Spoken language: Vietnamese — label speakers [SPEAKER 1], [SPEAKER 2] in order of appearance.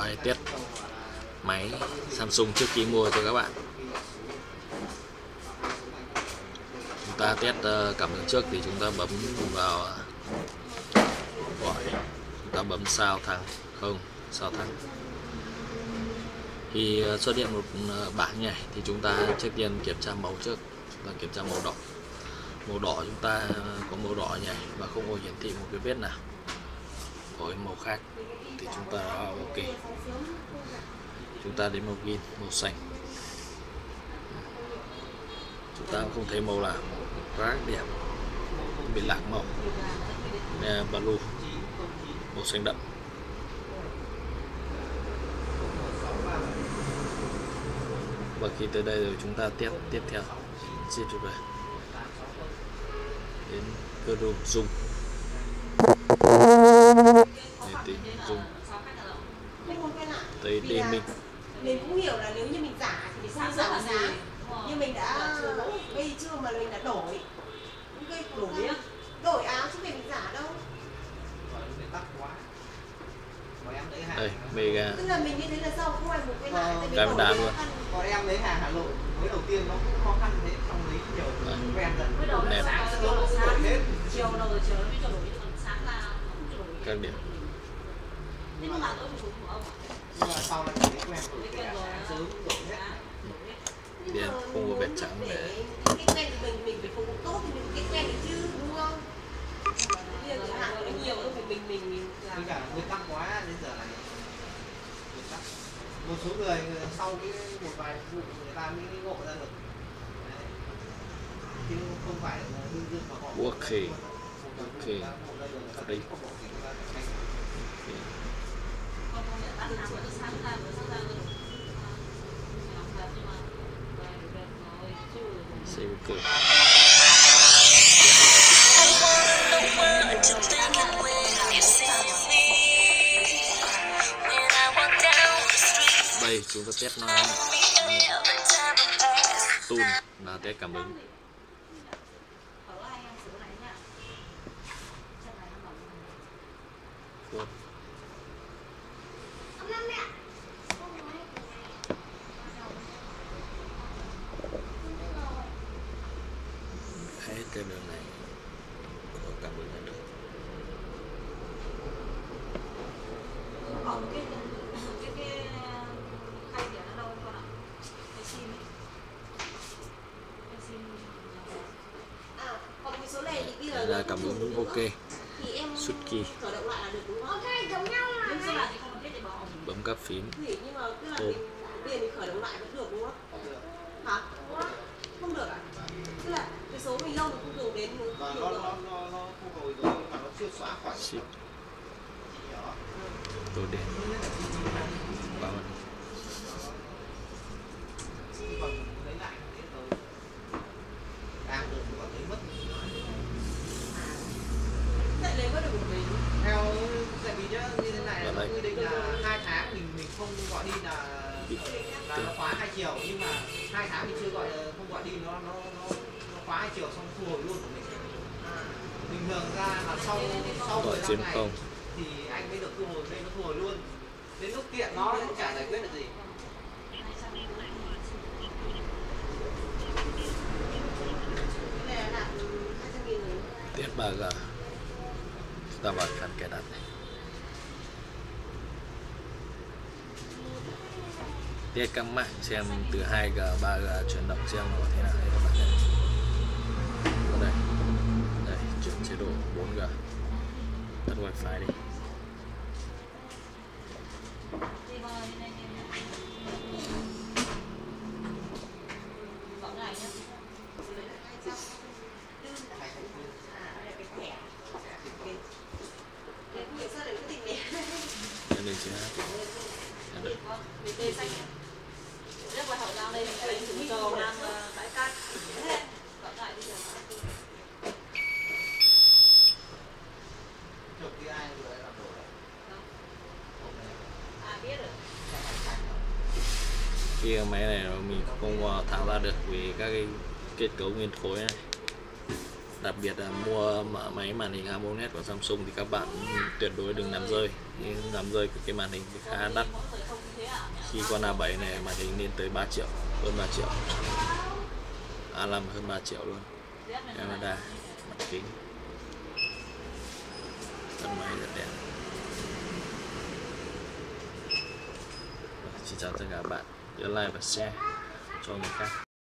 [SPEAKER 1] bài test máy Samsung trước khi mua cho các bạn. Chúng ta test cảm ứng trước thì chúng ta bấm vào gọi, chúng ta bấm sao thắng không, sao thắng. Khi xuất hiện một bảng này thì chúng ta trước tiên kiểm tra màu trước. Chúng ta kiểm tra màu đỏ. Màu đỏ chúng ta có màu đỏ nhảy và không có hiển thị một cái vết nào. Với màu khác thì chúng ta đã ok. Chúng ta đến màu green, màu xanh. Chúng ta không thấy màu nào rất đẹp, bị lạc màu. Blue, màu xanh đậm. Và khi tới đây rồi chúng ta tiếp theo di chuyển về đến cơ độ zoom để tính zoom tới dimming.
[SPEAKER 2] Mình cũng hiểu là nếu như mình giả thì sao giả giá, nhưng mình đã bây chưa mà mình đã đổi đổi áo chứ mình giả đâu.
[SPEAKER 1] Đây, mega.
[SPEAKER 2] Tức là mình như thế là sau không ai một quay lại.
[SPEAKER 1] Camera luôn.
[SPEAKER 3] Còn em lấy hàng Hà Nội mới đầu tiên nó cũng khó khăn thế, xong lấy nhiều quen dần.
[SPEAKER 1] Nét.
[SPEAKER 2] Chiều đầu rồi chiều mới đổi, còn sáng là
[SPEAKER 1] Các điểm.
[SPEAKER 2] nhưng mà tôi chủ của ông.
[SPEAKER 3] Nhưng mà sau là lấy quen rồi, sớm đổi hết.
[SPEAKER 1] Đen không có vết trắng để
[SPEAKER 2] cái quen của mình phải phục vụ tốt thì mình cái quen được chứ, đúng không? Bây giờ hạn nó nhiều đâu mình
[SPEAKER 3] với cả nguyên tắc quá đến giờ này. Một số người sau cái một vài vụ người ta mới ngộ ra được. Đấy. Chứ không phải là đương nhiên mà họ
[SPEAKER 1] ok. Đây. Xem cửa. Đây chúng ta test nó tool là test cảm ứng. Hết cái đường này có cảm ứng là được. Đây là cảm ứng ok. Xuất kỳ. Bấm các phím. Ôm.
[SPEAKER 2] Khởi động lại vẫn được đúng không? Hả? Không được à? Tức là cái số mình lâu mình không dùng đến không dùng được.
[SPEAKER 3] Nó phục hồi rồi mà nó chưa xóa khỏi.
[SPEAKER 1] Ship. Tôi đèn. Bao nhiêu?
[SPEAKER 3] Lấy lại thế rồi. Đang được còn lấy mất.
[SPEAKER 2] Tại lấy mất được của mình.
[SPEAKER 3] Theo tại vì nhá như thế này là quy định là 2 tháng mình không gọi đi là nó khóa 2 chiều, nhưng mà 2 tháng mình chưa gọi không gọi đi nó khóa 2 chiều xong thu hồi luôn của mình. Bình thường ra là sau 15 ngày thì anh mới được thu hồi, đây nó thu hồi luôn. Đến lúc kiện nó cũng chả giải quyết được gì.
[SPEAKER 1] Tiết 3G. Chúng ta vào phần cài đặt này. Tiết các mạng xem từ 2G, 3G chuyển động xem nó thế nào đấy các bạn nhé. Đây, đây chuyển chế độ 4G. Tắt wifi đi. Lên chưa? Được.
[SPEAKER 2] Rất là hậu đang đây mình thử cho đang bãi cát. Gọi lại bây giờ.
[SPEAKER 3] Chụp cái ai vừa làm đồ đấy.
[SPEAKER 2] À biết rồi.
[SPEAKER 1] Cái máy này mình không tháo ra được vì các cái kết cấu nguyên khối này. Đặc biệt là mua máy màn hình AMOLED của Samsung thì các bạn tuyệt đối đừng làm rơi. Làm rơi cái màn hình thì khá đắt. Khi con A7 này màn hình lên tới 3 triệu, hơn 3 triệu. A5 hơn 3 triệu luôn. Camera, mặt kính, thân máy rất đẹp. Xin chào tất cả các bạn, nhớ like và share cho người khác.